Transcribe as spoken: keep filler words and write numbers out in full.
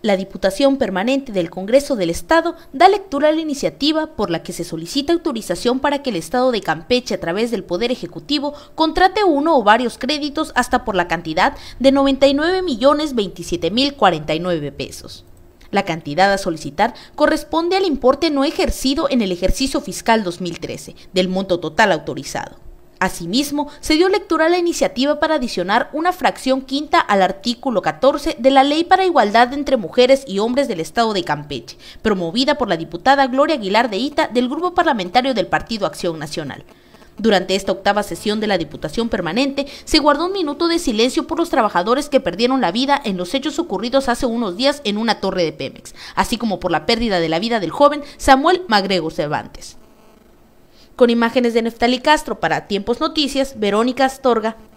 La Diputación Permanente del Congreso del Estado da lectura a la iniciativa por la que se solicita autorización para que el Estado de Campeche, a través del Poder Ejecutivo, contrate uno o varios créditos hasta por la cantidad de noventa y nueve millones veintisiete mil cuarenta y nueve pesos. La cantidad a solicitar corresponde al importe no ejercido en el ejercicio fiscal dos mil trece, del monto total autorizado. Asimismo, se dio lectura a la iniciativa para adicionar una fracción quinta al artículo catorce de la Ley para Igualdad entre Mujeres y Hombres del Estado de Campeche, promovida por la diputada Gloria Aguilar de Ita del Grupo Parlamentario del Partido Acción Nacional. Durante esta octava sesión de la Diputación Permanente, se guardó un minuto de silencio por los trabajadores que perdieron la vida en los hechos ocurridos hace unos días en una torre de Pemex, así como por la pérdida de la vida del joven Samuel Magrego Cervantes. Con imágenes de Neftali Castro para Tiempos Noticias, Verónica Astorga.